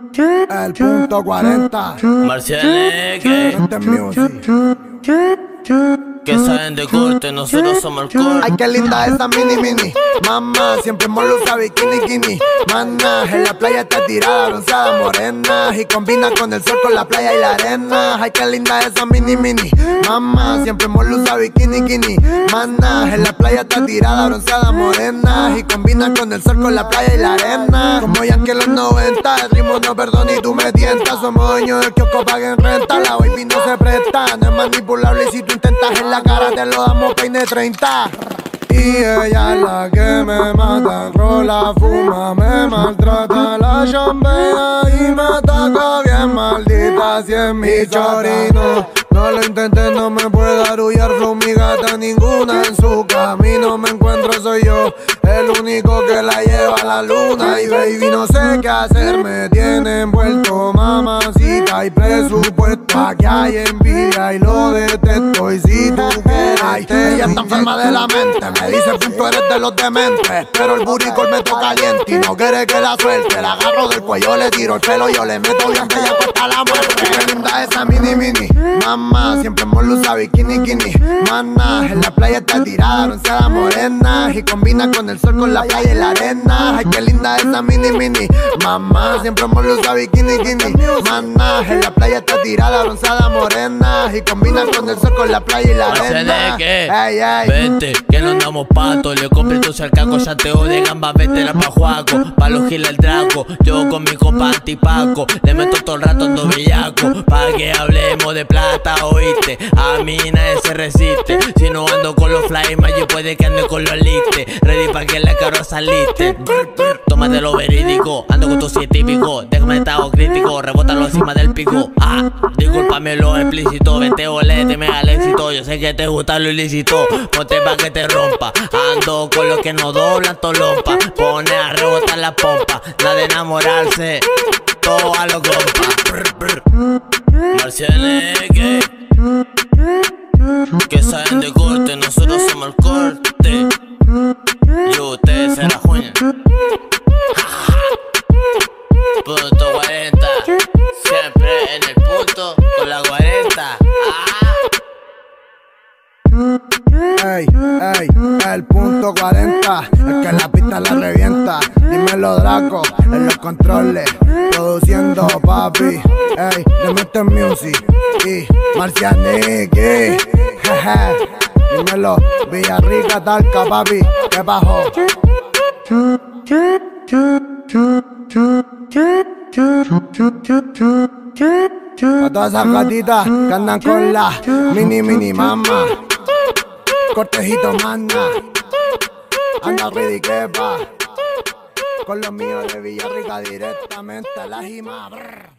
El punto 40. Marcianeque, Este music. que saben de corte, nosotros somos el corte. Ay, qué linda esa mini. Mamá, siempre molo usa bikini. Mana, en la playa está tirada, bronceada, morena. Y combina con el sol, con la playa y la arena. Ay, qué linda esa mini. Mamá, siempre molo usa bikini. Mana, en la playa está tirada, bronceada, morena. Y combina con el sol, con la playa y la arena. Como ya que en los 90, el ritmo no perdona y tú me tientas. Somos dueños del kiosco, paguen renta. La baby no se presta, no es manipulable y si tú intentas en la cara te lo damos peine 30. Y ella es la que me mata, rola, fuma, me maltrata, la chambea y me ataca bien maldita si es mi chorino. No lo intenté, no me puede arrullar, flow mi gata, ninguna en su camino me encuentro, soy yo el único que la lleva a la luna. Y baby no sé qué hacer, me tiene envuelto, mamacita, hay presupuesto, aquí hay envidia y lo detesto. Y si tú quieres, ella está enferma de la mente, me dice punto eres de los dementes, pero el buricol me toca caliente y no quiere que la suelte. La agarro del cuello, le tiro el pelo, yo le meto bien que ella cuesta la muerte. Qué linda esa mini. Mamá, siempre molo usa bikini. Mana, en la playa está tirada, bronceada, morena. Y combina con el sol, con la playa y la arena. Ay, qué linda esa mini. Mamá, siempre molo usa bikini. Mana, en la playa está tirada, bronceada, morena. Y combina con el sol, con la playa y la arena. Ey, vente, que no andamos pato. Le compré tu cercaco, chanteo de gamba, vete la pa' Juaco. Pa' los giles el draco, yo con mi compa antipaco. Le meto todo el rato ando bellaco, pa' que hablemos de plata, oíste. A mí nadie se resiste. Si no ando con los fly, yo puede que ande con los listes. Ready pa' que la caro saliste. Tómate lo verídico, ando con tu científico. Déjame estado crítico, rebótalo encima del pico. Discúlpame lo explícito, vete olete, me al éxito. Yo sé que te gusta lo ilícito, ponte pa' que te rompa. Ando con los que no doblan tolompa. Pone a rebotar la pompa, nada de enamorarse, todo a los compas. Marcianeque, que saben de corte, nosotros somos el corte. Y ustedes se la juegan. Punto 40, siempre en el punto con la 40. Ey, el punto 40, el que la pista la revienta. Dímelo Draco, en los controles, produciendo papi. Ey, le mete music y Marcianeque. Dímelo, Villarrica, Talca, papi, ¿qué bajó? A todas esas gatitas que andan con la mini mamá. Cortejito manda, anda ready que va. Con los míos de Villarrica directamente a la jima.